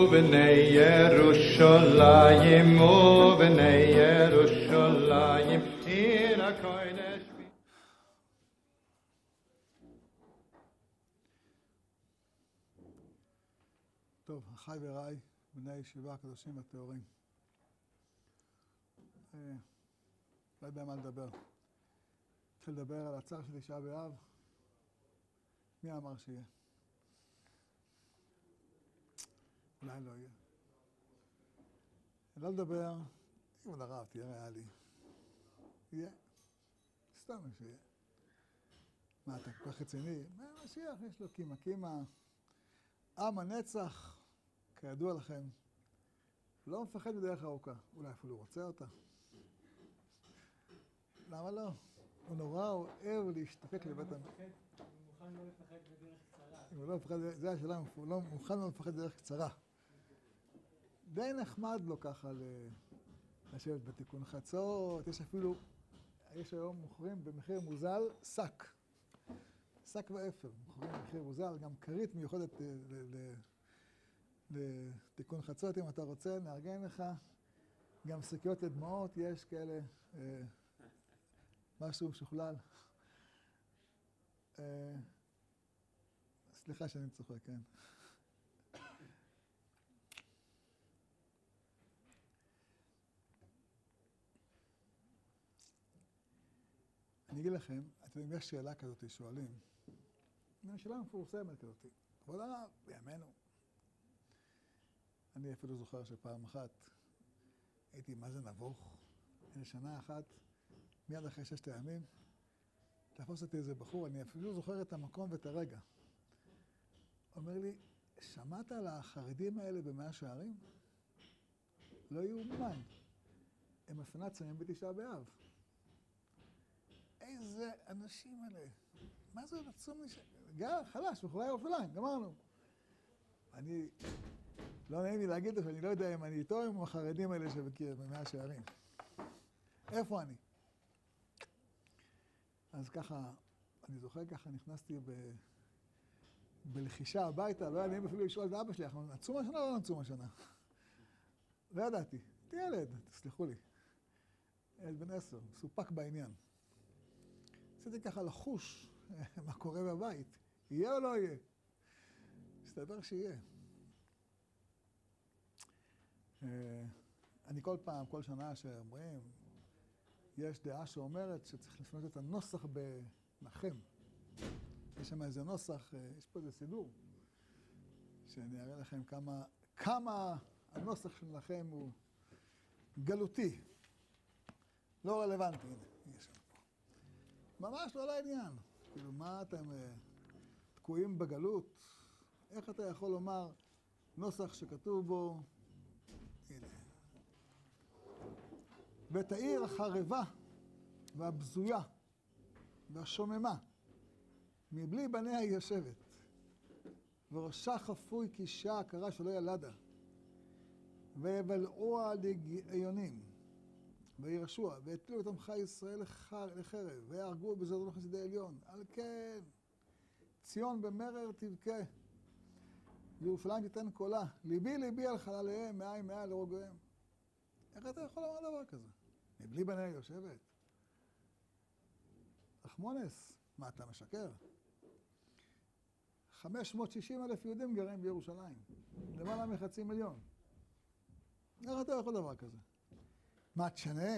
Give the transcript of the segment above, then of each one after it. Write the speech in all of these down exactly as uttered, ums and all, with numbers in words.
ובני ירושלים, ובני ירושלים, עיר הקודש. טוב, אחיי ורעי, בני הישיבה הקדושים והטהורים. לא יודע מה לדבר. התחיל לדבר על הצער של תשעה באב. מי אמר שיהיה? אולי לא יהיה. לא לדבר, אם לרב תהיה ריאלי. יהיה. סתם שיהיה. מה, אתה כל כך רציני? מה, משיח, יש לו קימה קימה. עם הנצח, כידוע לכם, לא מפחד בדרך ארוכה. אולי אפילו רוצה אותה. למה לא? הוא נורא אוהב להשתפק לבית המ... הוא מוכן לא לפחד בדרך קצרה. הוא לא מפחד, זה השאלה, הוא לא מוכן לא לפחד בדרך קצרה. די נחמד לו ככה לשבת בתיקון חצות, יש אפילו, יש היום מוכרים במחיר מוזל שק. שק ואפר, מוכרים במחיר מוזל, גם כרית מיוחדת לתיקון חצות, אם אתה רוצה, נארגן לך. גם שקיות לדמעות, יש כאלה, משהו משוכלל. סליחה שאני צוחק, כן. אני אגיד לכם, אתם יודעים, יש שאלה כזאת, שואלים. זו שאלה מפורסמת כזאת. כבוד הרב, בימינו. אני אפילו זוכר שפעם אחת הייתי מה זה נבוך. איזה שנה אחת, מיד אחרי ששת הימים, תפוס אותי איזה בחור, אני אפילו זוכר את המקום ואת הרגע. אומר לי, שמעת על החרדים האלה במאה שערים? לא יאומן. הם הפנצרים בתשעה באב. איזה אנשים אלה. מה זה עצום לי ש... גר, חלש, בחורי ירושלים, גמרנו. אני... לא נעים לי להגיד לך, אני לא יודע אם אני איתו עם החרדים האלה שבקיר במאה שערים. איפה אני? אז ככה, אני זוכר ככה, נכנסתי ב... בלחישה הביתה, לא היה נעים אפילו לשאול את אבא שלי, אנחנו נצום השנה או לא נצום השנה? לא ידעתי. הייתי ילד, תסלחו לי. ילד בן עשר, סופק בעניין. עשיתי ככה לחוש מה קורה בבית. יהיה או לא יהיה? מסתבר שיהיה. אני כל פעם, כל שנה שאומרים, יש דעה שאומרת שצריך לפנות את הנוסח בנחם. יש שם איזה נוסח, יש פה איזה סידור, שאני אראה לכם כמה, כמה הנוסח של נחם הוא גלותי. לא רלוונטי, הנה, יש שם פה. ממש לא לעניין. כאילו, מה אתם תקועים בגלות? איך אתה יכול לומר נוסח שכתוב בו, הנה, ואת העיר החרבה והבזויה והשוממה, מבלי בניה היא יושבת, וראשה חפוי כאישה עקרה שלא ילדה, ויבלעוה לגאיונים, וירשוה, ויתלו את עמך ישראל לחרב, ויהרגו בזדון חסידי עליון. על כן, ציון במרר תבכה, וירושלים תיתן קולה, ליבי ליבי על חלליהם, מאין מאין לרוגעיהם. איך אתה יכול לומר דבר כזה? מבלי בניה יושבת? רחמונס, מה אתה משקר? חמש מאות ושישים אלף יהודים גרים בירושלים, למעלה מחצי מיליון. איך אתה יכול דבר כזה? מה, תשנה?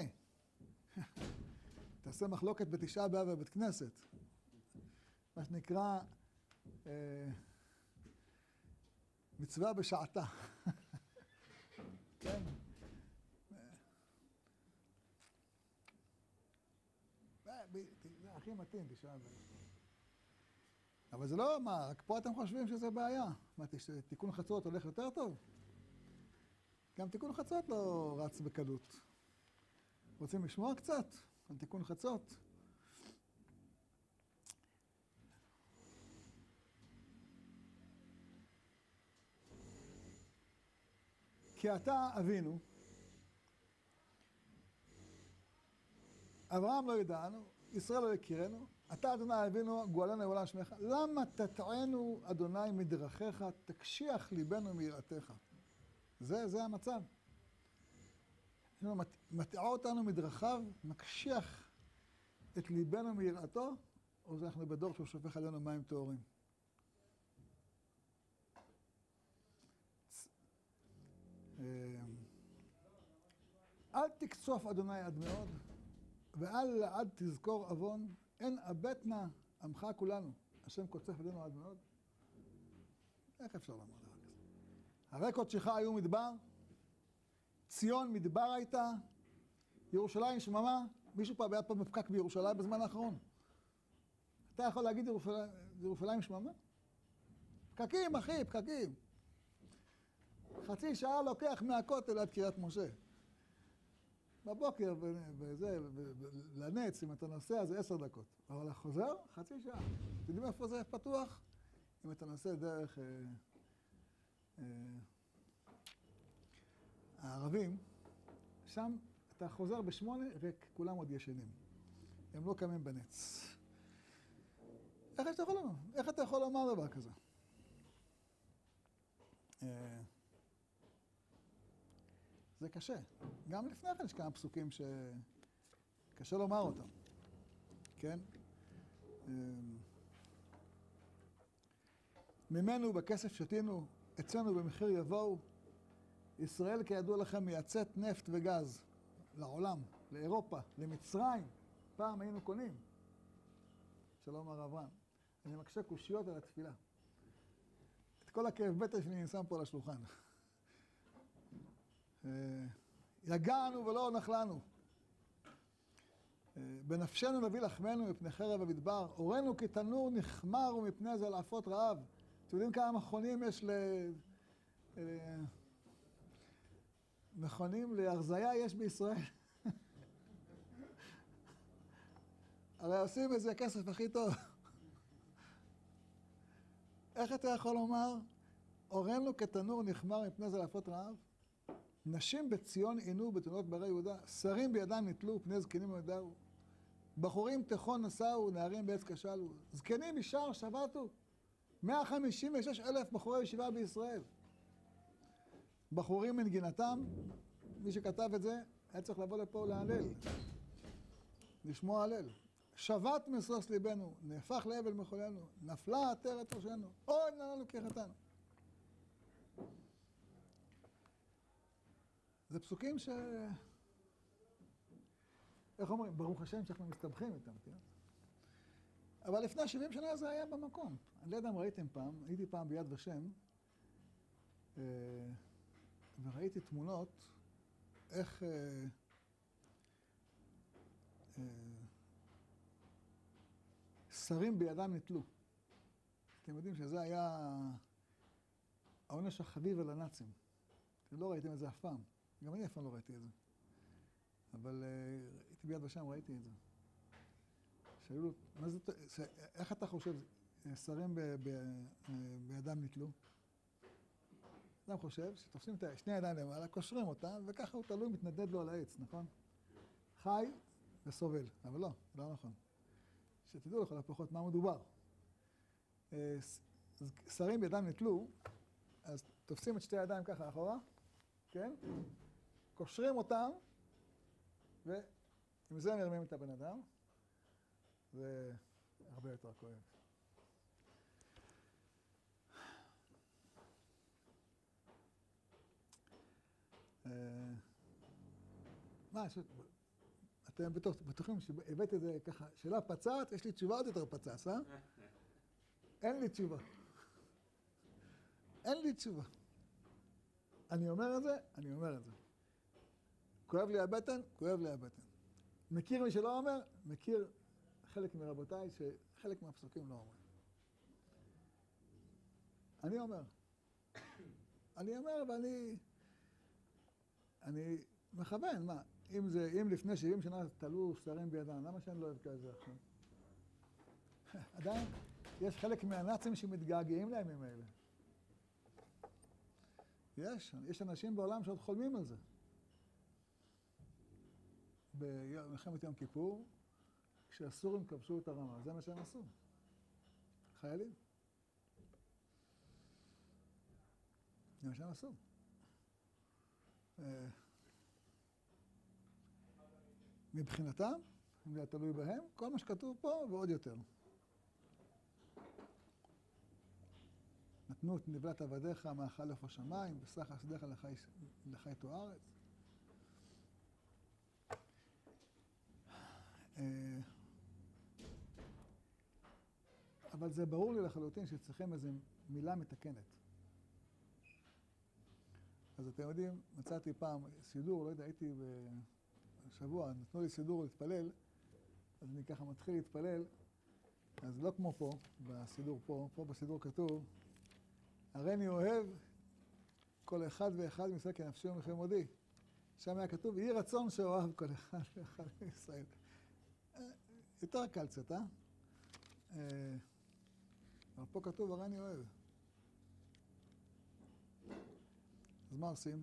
תעשה מחלוקת בתשעה באב בבית כנסת. מה שנקרא אה, מצווה בשעתה. כן? זה הכי מתאים, תשעה באב. אבל זה לא, מה, רק פה אתם חושבים שזה בעיה. מה, תיקון חצות הולך יותר טוב? גם תיקון חצות לא רץ בקלות. רוצים לשמוע קצת על תיקון חצות? כי אתה אבינו, אברהם לא ידענו, ישראל לא יכירנו, אתה אדוני אבינו, גואלנו לעולם שמך. למה תטענו אדוני מדרכיך, תקשיח ליבנו מיראתך? זה, זה המצב. מטעה אותנו מדרכיו, מקשיח את ליבנו מיראתו, או זה אנחנו בדור שהוא שופך עלינו מים טהורים. אל תקצוף אדוני עד מאוד, ואל לעד תזכור עוון, אין אבטנה עמך כולנו. השם קוצף עלינו עד מאוד. איך אפשר לומר דבר כזה? הרי קודשך היו מדבר, ציון מדבר הייתה, ירושלים שממה. מישהו פה היה פה מפקק בירושלים בזמן האחרון. אתה יכול להגיד ירושלים, ירושלים שממה? פקקים, אחי, פקקים. חצי שעה לוקח מהכותל עד קריית משה. בבוקר וזה, לנץ, אם אתה נוסע זה עשר דקות. אבל החוזר, חצי שעה. אתם יודעים איפה זה פתוח? אם אתה נוסע דרך אה, אה, הערבים, שם אתה חוזר בשמונה, ריק, כולם עוד ישנים. הם לא קמים בנץ. איך אתה יכול לומר? איך אתה יכול לומר דבר כזה? אה, זה קשה. גם לפני כן יש כמה פסוקים שקשה לומר אותם. כן? ממנו בכסף שתינו, אצלנו במחיר יבואו. ישראל כידוע לכם מייצאת נפט וגז לעולם, לאירופה, למצרים. פעם היינו קונים. שלום הרב רן. אני מקשה קושיות על התפילה. את כל הכאב בטן שלי אני שם פה על השולחן. יגענו ולא נחלנו. בנפשנו נביא לחמנו מפני חרב המדבר. אורנו כתנור נחמר ומפני זלעפות רעב. אתם יודעים כמה מכונים יש ל... מכונים להרזיה יש בישראל? הרי עושים את זה הכסף הכי טוב. איך אתה יכול לומר? אורנו כתנור נחמר מפני זלעפות רעב? נשים בציון עינו בתונות ברי יהודה, שרים בידם נטלו, פני זקנים ידעו. בחורים תיכון נסעו, נערים בעץ כשלו. זקנים משער שבתו. מאה חמישים ושש אלף בחורי ישיבה בישראל. בחורים מנגינתם, מי שכתב את זה, היה צריך לבוא לפה להלל. לשמוע הלל. שבת משוש ליבנו, נהפך לאבל מחולנו, נפלה עטרת ראשנו, אוי נא לנו כחטאנו. זה פסוקים ש... איך אומרים? ברוך השם שאנחנו מסתבכים איתם, כן? אבל לפני שבעים שנה זה היה במקום. אני לא יודע אם ראיתם פעם, הייתי פעם ביד ושם, וראיתי תמונות איך שרים בידם נטלו. אתם יודעים שזה היה העונש החביב על הנאצים. אתם לא ראיתם את זה אף פעם. גם אני אף פעם לא ראיתי את זה. אבל הייתי ביד ושם, ראיתי את זה. שהיו לו, מה זה, איך אתה חושב, שרים בידם נטלו? אדם חושב שתופסים את שני הידיים למעלה, קושרים אותם, וככה הוא תלוי מתנדד לו על העץ, נכון? חי וסובל, אבל לא, לא נכון. שתדעו לכל הפחות מה מדובר. שרים בידם נטלו, אז תופסים את שתי הידיים ככה אחורה, כן? קושרים אותם, ועם זה מרמים את הבן אדם. זה הרבה יותר כואב. מה, אתם בטוחים שהבאתי את זה ככה, שאלה פצעת, יש לי תשובה עוד יותר פצץ, אה? אין לי תשובה. אין לי תשובה. אני אומר את זה, אני אומר את זה. כואב לי הבטן, כואב לי הבטן. מכיר מי שלא אומר? מכיר חלק מרבותיי שחלק מהפסוקים לא אומרים. אני אומר. אני אומר ואני... אני מכוון, מה? אם זה, אם לפני שבעים שנה תלו שרים בידם, למה שאני לא אוהב כזה עכשיו? עדיין, יש חלק מהנאצים שמתגעגעים להם עם אלה. יש, יש אנשים בעולם שעוד חולמים על זה. במלחמת יום כיפור, כשהסורים כבשו את הרמה, זה מה שהם עשו. חיילים. זה מה שהם עשו. אה, מבחינתם, אם זה תלוי בהם, כל מה שכתוב פה ועוד יותר. נתנו את נבלת עבדיך מאכל עוף השמיים, וסך חסדיך לחי תוארץ. אבל זה ברור לי לחלוטין שצריכים איזו מילה מתקנת. אז אתם יודעים, מצאתי פעם סידור, לא יודע, הייתי בשבוע, נתנו לי סידור להתפלל, אז אני ככה מתחיל להתפלל, אז לא כמו פה, בסידור פה, פה בסידור כתוב, הריני אוהב כל אחד ואחד מישראל כנפשי ומחמודי. שם היה כתוב, יהי רצון שאוהב כל אחד ואחד מישראל. יותר קל קצת, אה? אבל פה כתוב, הריני אוהב. אז מה עושים?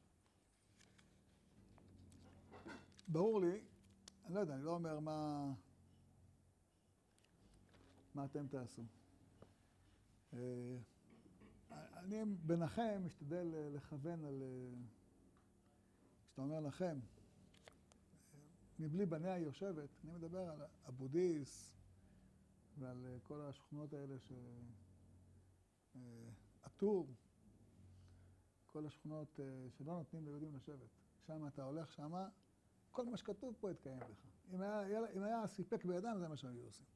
ברור לי, אני לא יודע, אני לא אומר מה, מה אתם תעשו. אני ביניכם משתדל לכוון על, כשאתה אומר לכם, מבלי בניה היא יושבת, אני מדבר על אבו-דיס ועל כל השכונות האלה ש... עטור, כל השכונות שלא נותנים ליהודים לשבת. שם אתה הולך שמה, כל מה שכתוב פה יתקיים בך. אם היה, אם היה סיפק בידם, זה מה שהם היו עושים.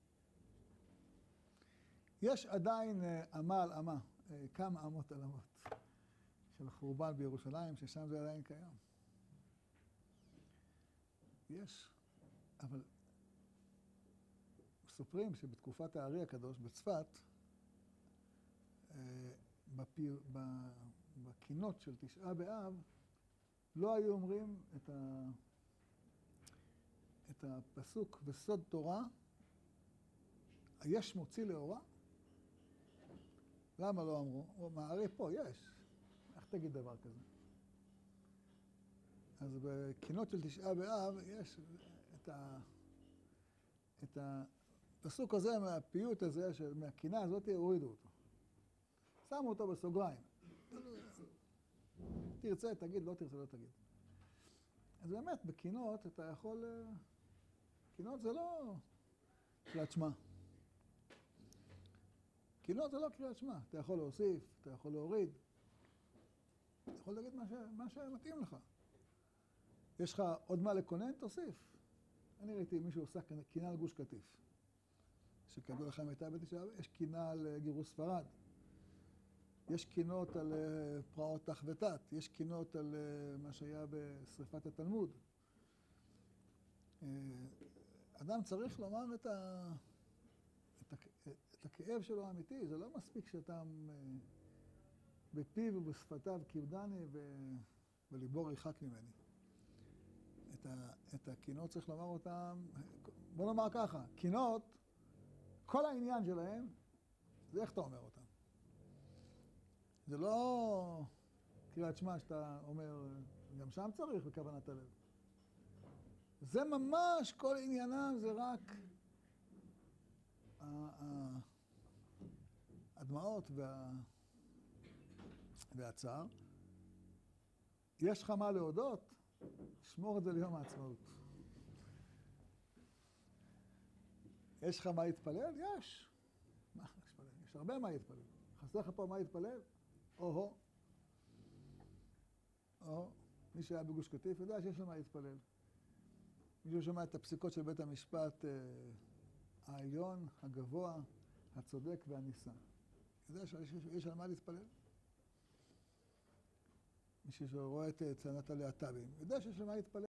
יש עדיין אמה על אמה, כמה אמות על אמות של חורבן בירושלים, ששם זה עדיין קיים. יש, אבל מסופרים שבתקופת הארי הקדוש בצפת, בפיר, בקינות של תשעה באב, לא היו אומרים את, ה, את הפסוק בסוד תורה, יש מוציא לאורה? למה לא אמרו? או מהרי פה, יש. איך תגיד דבר כזה? אז בקינות של תשעה באב יש את, ה, את הפסוק הזה מהפיוט הזה, מהקינה הזאת, הורידו אותו. שמו אותו בסוגריים. תרצה, תגיד, לא תרצה, לא תגיד. אז באמת, בקינות אתה יכול... קינות זה לא קריאת שמע. קינות זה לא קריאת שמע. אתה יכול להוסיף, אתה יכול להוריד. אתה יכול להגיד מה, ש... מה שמתאים לך. יש לך עוד מה לקונן? תוסיף. אני ראיתי מישהו עושה קינה על גוש קטיף. שכדו לכם הייתה בתשעה, יש קינה על גירוש ספרד. יש קינות על פרעות תח ותת, יש קינות על מה שהיה בשריפת התלמוד. אדם צריך לומר את, ה... את, ה... את הכאב שלו האמיתי, זה לא מספיק שאתה בפיו ובשפתיו כיבדני ו... וליבו ריחק ממני. את, ה... את הקינות צריך לומר אותם, בוא נאמר ככה, קינות, כל העניין שלהם זה איך אתה אומר אותם. זה לא קריאת שמע שאתה אומר, גם שם צריך בכוונת הלב. זה ממש, כל עניינם זה רק הדמעות וה... והצער. יש לך מה להודות, שמור את זה ליום העצמאות. יש לך מה להתפלל? יש. מה להתפלל? יש הרבה מה להתפלל. חסר לך פה מה להתפלל? או-הו. או, מי שהיה בגוש קטיף יודע שיש לו מה להתפלל. מישהו שומע את הפסיקות של בית המשפט אה, העליון, הגבוה, הצודק והנישא. יודע שיש על מה להתפלל? מישהו שרואה את צנת הלהט"בים, יודע שיש על מה להתפלל.